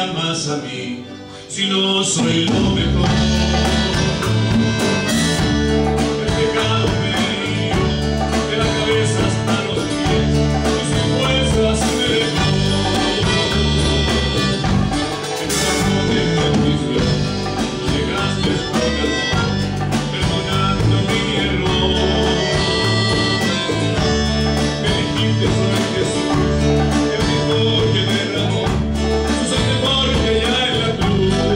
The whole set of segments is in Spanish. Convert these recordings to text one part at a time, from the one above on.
amas a mí si no soy lo mejor? El pecado me hirió de la cabeza hasta los pies y sin fuerzas me dejó. En campo de bendición tú llegaste con amor, perdonando mi error. Me dijiste soy Jesús, el mismo que derramó su sangre por mí allá en la cruz.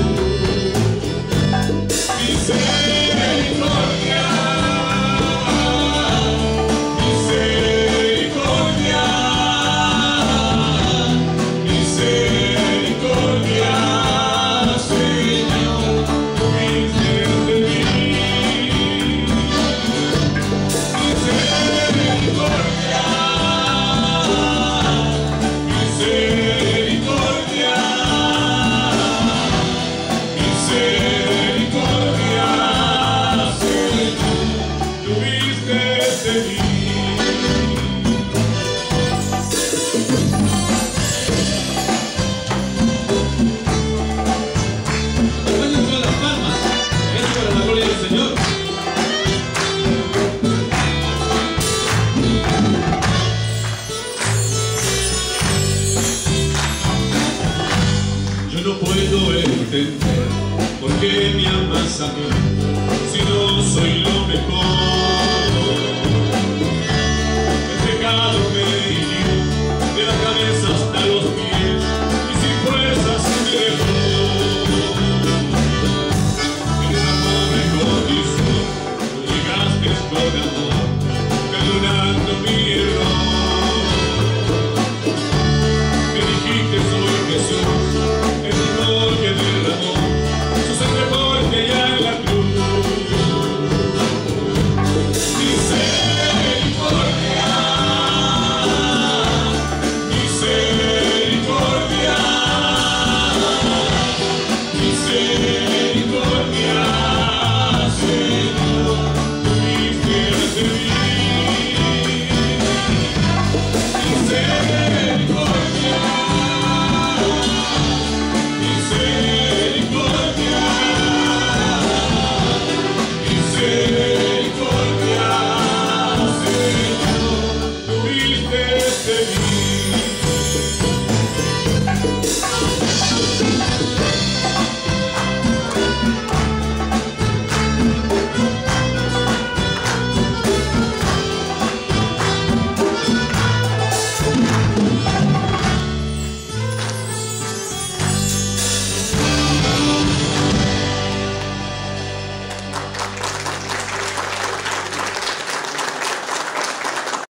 Misericordia, misericordia, misericordia, Señor, tuviste de mí. Misericordia, misericordia, misericordia, Señor, tuviste de mí. Acompañen con las palmas, es para la gloria del Señor. Yo no puedo entender por qué me amas a mí si no soy lo mejor. El pecado me hirió de la cabeza hasta los pies y sin fuerzas me dejó. En esa pobre condición tú llegaste con amor, perdonando mi error. Me dijiste soy Jesús, el mismo que derramó su sangre por mí allá en la cruz. Misericordia, misericordia, misericordia, Señor, tuviste de mí. Misericordia, misericordia, misericordia.